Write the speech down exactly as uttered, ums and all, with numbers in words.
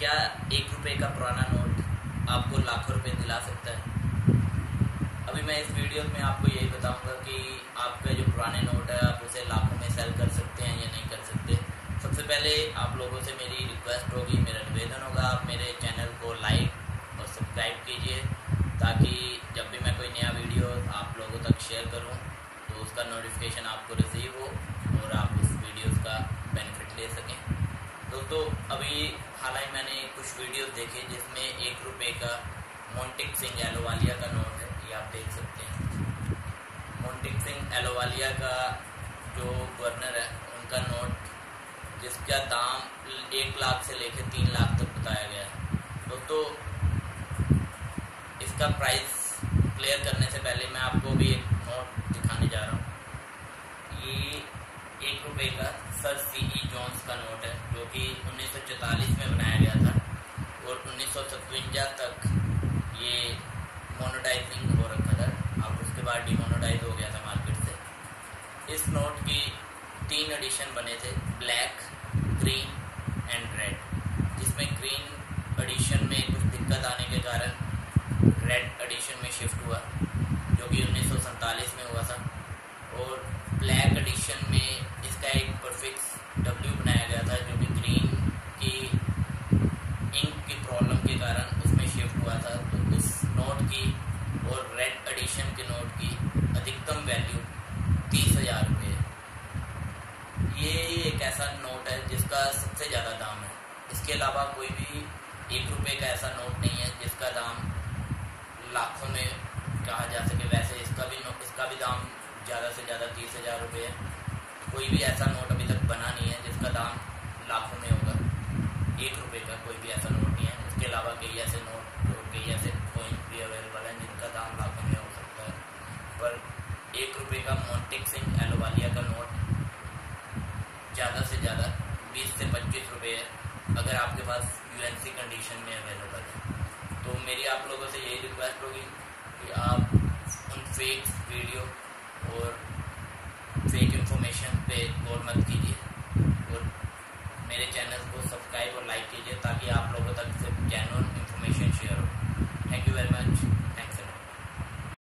क्या एक रुपए का पुराना नोट आपको लाखों रुपए दिला सकता है? अभी मैं इस वीडियो में आपको यही बताऊंगा कि आपका जो पुराने नोट है आप उसे लाखों में सेल कर सकते हैं या नहीं कर सकते। सबसे पहले आप लोगों से मेरी रिक्वेस्ट होगी, मेरा निवेदन होगा, आप मेरे चैनल को लाइक और सब्सक्राइब कीजिए ताकि जब भी मैं कोई नया वीडियो आप लोगों तक शेयर करूं तो उसका नोटिफिकेशन आपको रिसीव हो और आप उस वीडियोस का बेनिफिट ले सकें। दोस्तों, अभी हालांकि मैंने कुछ वीडियोस देखे जिसमें एक रुपये का मोंटेक सिंह अहलुवालिया का नोट है, ये आप देख सकते हैं। मोंटेक सिंह अहलुवालिया का जो गवर्नर है उनका नोट जिसका दाम एक लाख से लेकर तीन लाख तक बताया गया है। दोस्तों, इसका प्राइस क्लियर करने से पहले मैं आपको भी एक नोट दिखाने जा रहा हूँ। ये एक रुपये का सर सी ई जोन्स का नोट है जो कि उन्नीस सौ चौतालीस में बनाया गया था और उन्नीस सौ सतवंजा तक ये मोनेटाइजिंग हो रखा था। अब उसके बाद डिमोनेटाइज हो गया था मार्केट से। इस नोट की तीन एडिशन बने थे, ब्लैक, ग्रीन एंड रेड, जिसमें ग्रीन एडिशन में कुछ दिक्कत आने के कारण रेड एडिशन में शिफ्ट हुआ जो कि उन्नीस सौ सैंतालीस में हुआ था। और ब्लैक एडिशन में इसका एक प्रीफिक्स डब्ल्यू बनाया गया था जो कि ग्रीन की इंक की प्रॉब्लम के कारण उसमें शिफ्ट हुआ था। तो उस नोट की और रेड एडिशन के नोट की अधिकतम वैल्यू तीस हजार रुपये है। ये एक ऐसा नोट है जिसका सबसे ज़्यादा दाम है। इसके अलावा कोई भी एक रुपये का ऐसा नोट नहीं है जिसका दाम लाखों में कहा जा सके। वैसे इसका भी इसका भी दाम ज़्यादा से ज़्यादा तीस हज़ार रुपये है। कोई भी ऐसा नोट अभी तक बना नहीं है जिसका दाम लाखों में होगा। एक रुपये का कोई भी ऐसा नोट नहीं है। इसके अलावा कई ऐसे नोट और कई ऐसे कॉइन भी अवेलेबल हैं जिनका दाम लाखों में हो सकता है, पर एक रुपये का मोंटेक सिंह अहलुवालिया का नोट ज़्यादा से ज़्यादा बीस से पच्चीस रुपये है अगर आपके पास यू एन सी कंडीशन में अवेलेबल है। तो मेरी आप लोगों से यही रिक्वेस्ट होगी कि आप उन फेक वीडियो और फेक इंफॉर्मेशन पे गौर मत कीजिए और मेरे चैनल को सब्सक्राइब और लाइक कीजिए ताकि आप लोगों तक सिर्फ जेन्युइन